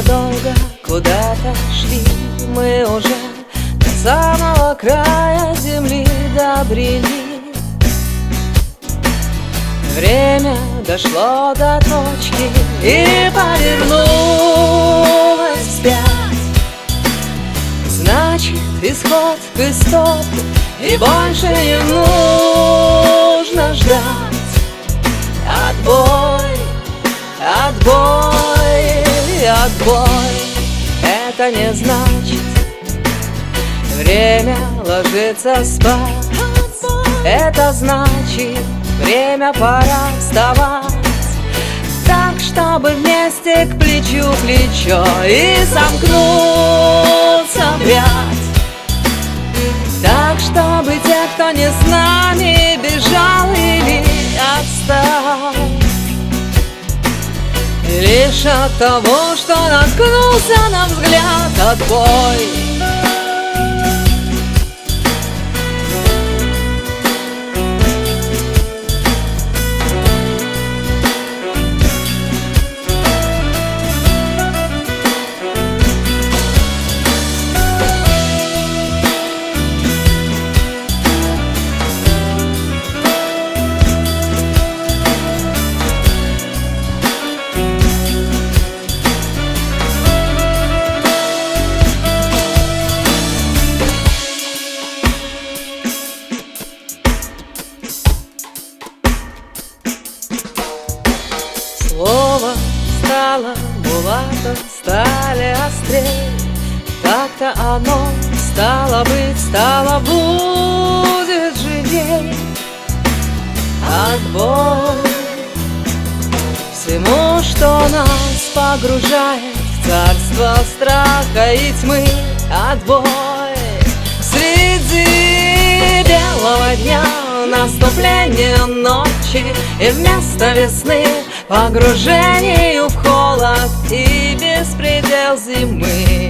долго куда-то шли, мы уже до самого края земли добрели. Время дошло до точки и повернулось вспять. Значит, исход к истоку, и больше не нужно ждать. Отбой, отбой, отбой. Это не значит время ложится спать. Это значит время пора вставать, так, чтобы вместе к плечу плечо и сомкнуться в ряд. Так, чтобы те, кто не с нами, бежал или отстал лишь от того, что наткнулся на взгляд. Отбой. Слово стало булатом, стали острей. Так-то оно стало быть, стало будет живей. Отбой всему, что нас погружает в царство страха и тьмы. Отбой среди белого дня, наступление ночи, и вместо весны погружению в холод и беспредел зимы.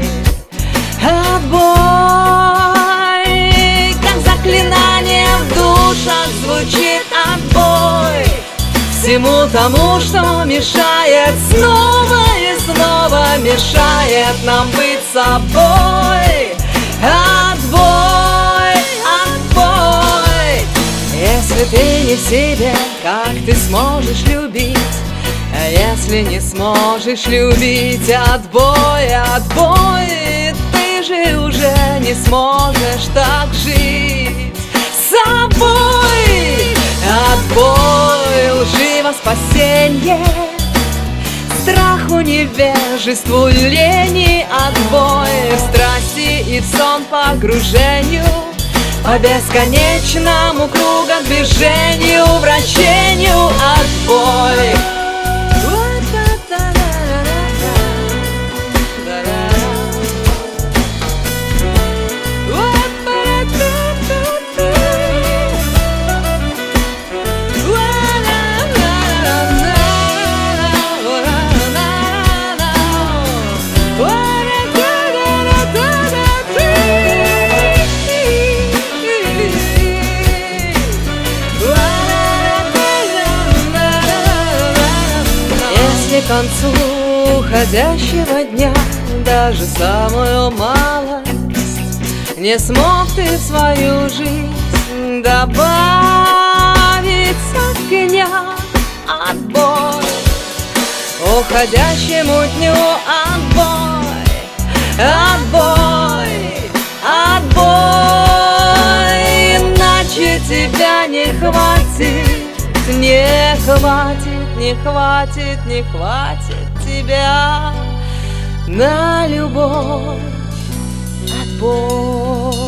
Отбой, как заклинание в душах звучит отбой всему тому, что мешает, снова и снова мешает нам быть собой. Отбой, отбой. Если ты не в себе, как ты сможешь любить? А если не сможешь любить? Отбой, отбой. Ты же уже не сможешь так жить с собой. Отбой, лживо спасенье, страху, невежеству, лени. Отбой в страсти и в сон погружению, по бесконечному кругодвижению, вращению. Отбой. К концу уходящего дня даже самую малость не смог ты в свою жизнь добавить огня. Отбой уходящему дню. Отбой, отбой, отбой. Иначе тебя не хватит, не хватит. Не хватит, не хватит тебя на любовь. Отбой.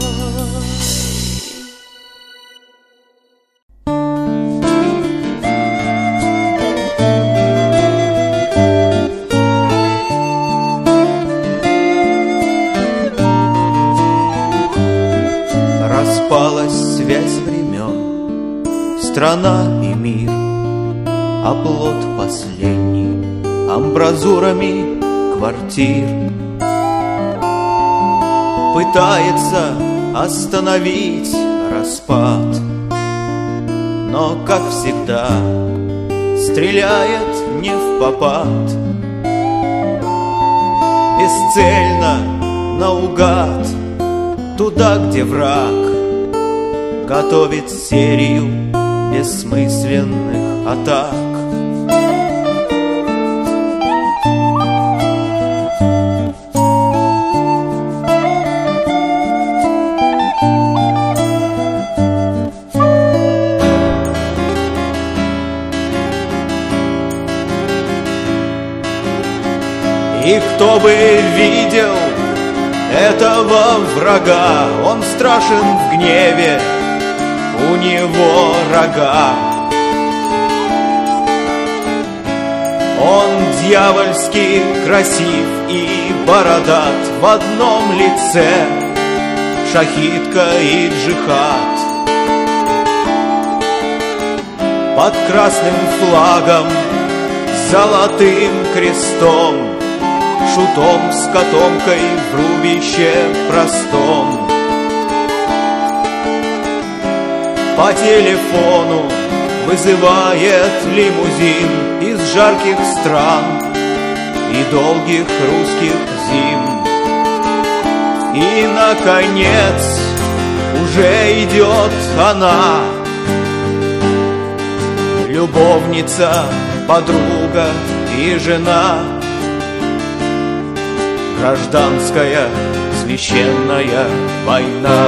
Распалась связь времен, страна и мир, оплот последний амбразурами квартир. Пытается остановить распад, но, как всегда, стреляет не впопад. прицельно, наугад, туда, где враг готовит серию бессмысленных атак. И кто бы видел этого врага, он страшен в гневе, у него рога. Он дьявольски красив и бородат, в одном лице шахидка и джихад. Под красным флагом, золотым крестом, шутом с котомкой в рубище простом. По телефону вызывает лимузин из жарких стран и долгих русских зим. И, наконец, уже идет она, любовница, подруга и жена. Гражданская священная война.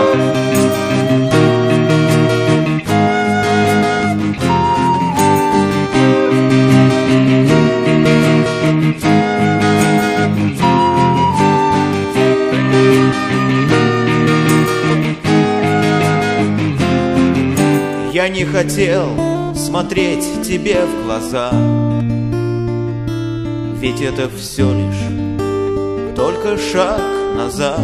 Я не хотел смотреть тебе в глаза, ведь это все лишь только шаг назад.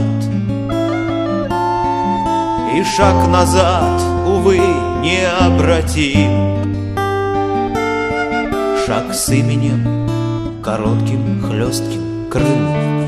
И шаг назад, увы, необратим. Шаг с именем, коротким, хлестким, крылым.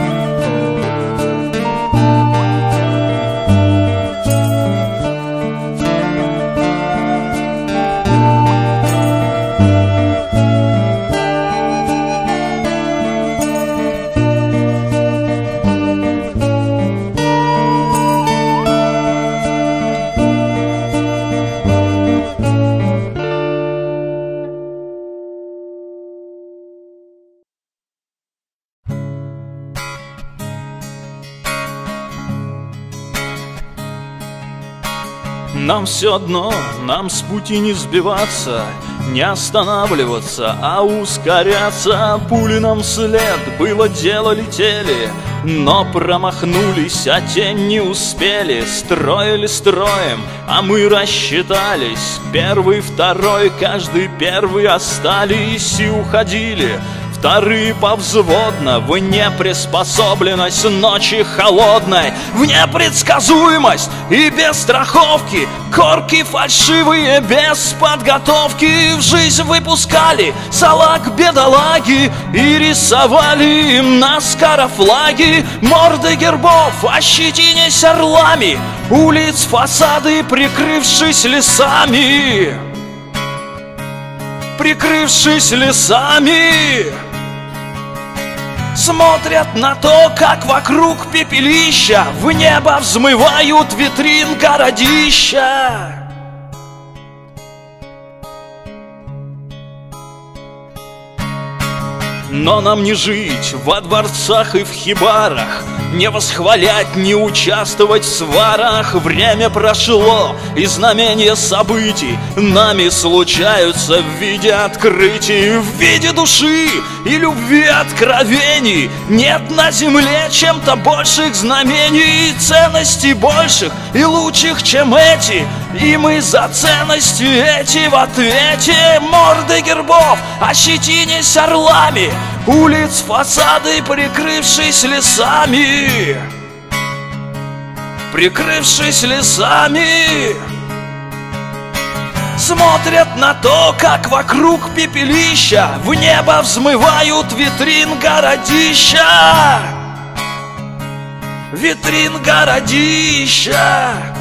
Нам все одно, нам с пути не сбиваться, не останавливаться, а ускоряться. Пули нам вслед, было дело, летели, но промахнулись, а тень не успели. Строили строем, а мы рассчитались. Первый, второй, каждый первый остались и уходили. Вторые повзводно, в неприспособленность ночи холодной, в непредсказуемость и без страховки. Корки фальшивые, без подготовки в жизнь выпускали салаг бедолаги и рисовали им наскоро флаги. Морды гербов, ощетинясь орлами, улиц фасады, прикрывшись лесами. Прикрывшись лесами, смотрят на то, как вокруг пепелища в небо взмывают витрин городища. Но нам не жить во дворцах и в хибарах, не восхвалять, не участвовать в сварах. Время прошло, и знамения событий нами случаются в виде открытий, в виде души и любви откровений. Нет на земле чем-то больших знамений, ценностей больших и лучших, чем эти. И мы за ценности эти в ответе. Морды гербов, ощетинясь орлами, улиц фасады, прикрывшись лесами. Прикрывшись лесами, смотрят на то, как вокруг пепелища в небо взмывают витрин городища. Витрин городища.